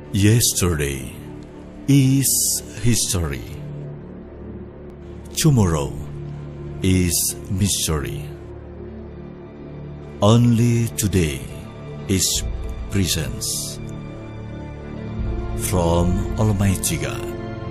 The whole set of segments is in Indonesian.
Yesterday is history. Tomorrow is mystery. Only today is presence from Almighty God.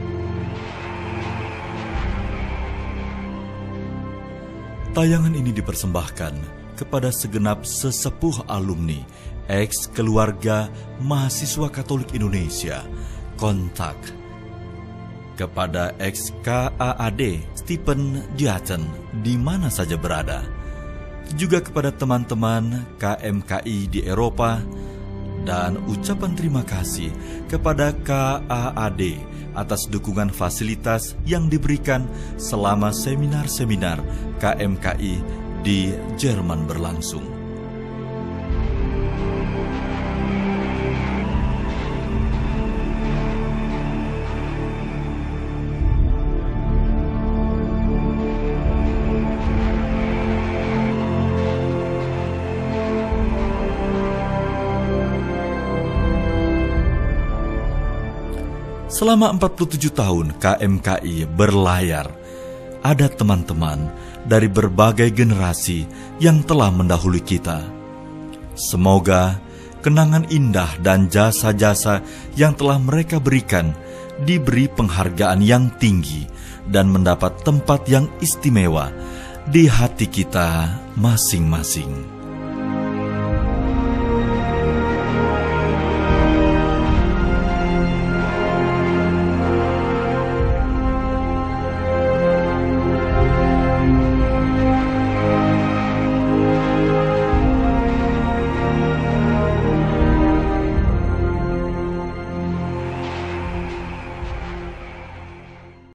Tayangan ini dipersembahkan kepada segenap sesepuh alumni ex-keluarga mahasiswa Katolik Indonesia, kontak kepada ex-KAAD Stephen Diaten di mana saja berada, juga kepada teman-teman KMKI di Eropa, dan ucapan terima kasih kepada KAAD atas dukungan fasilitas yang diberikan selama seminar-seminar KMKI di Jerman berlangsung. Selama 47 tahun KMKI berlayar, ada teman-teman dari berbagai generasi yang telah mendahului kita. Semoga kenangan indah dan jasa-jasa yang telah mereka berikan diberi penghargaan yang tinggi dan mendapat tempat yang istimewa di hati kita masing-masing.